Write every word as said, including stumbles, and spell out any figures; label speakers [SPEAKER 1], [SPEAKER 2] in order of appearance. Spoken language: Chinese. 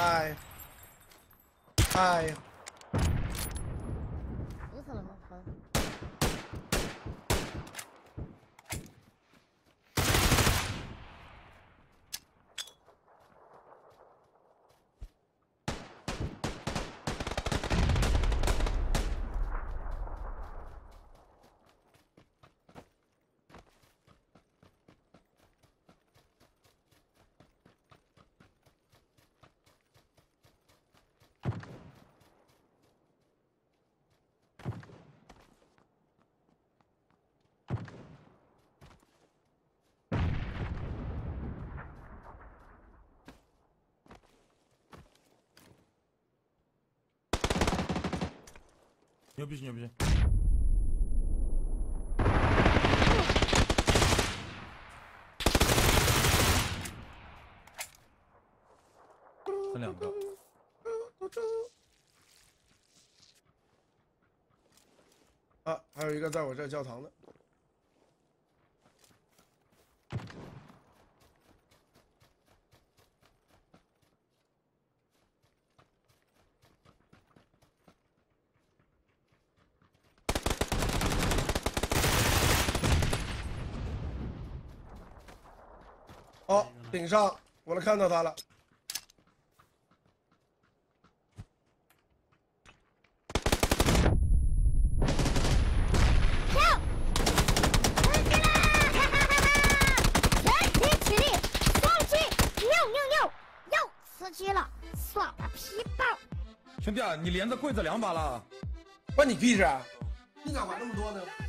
[SPEAKER 1] 嗨，嗨，
[SPEAKER 2] 死死了吗？好。
[SPEAKER 3] 牛逼牛逼！分两个。
[SPEAKER 1] 啊，还有一个在我这教堂的。哦，顶上，我能看到他了。
[SPEAKER 2] 跳！刺激啦！哈哈哈哈！全体起立，双击！六六六！又刺激了，爽个皮包！
[SPEAKER 3] 兄弟啊，你连着跪着两把了。
[SPEAKER 1] 关你屁事啊！你咋玩那么多呢？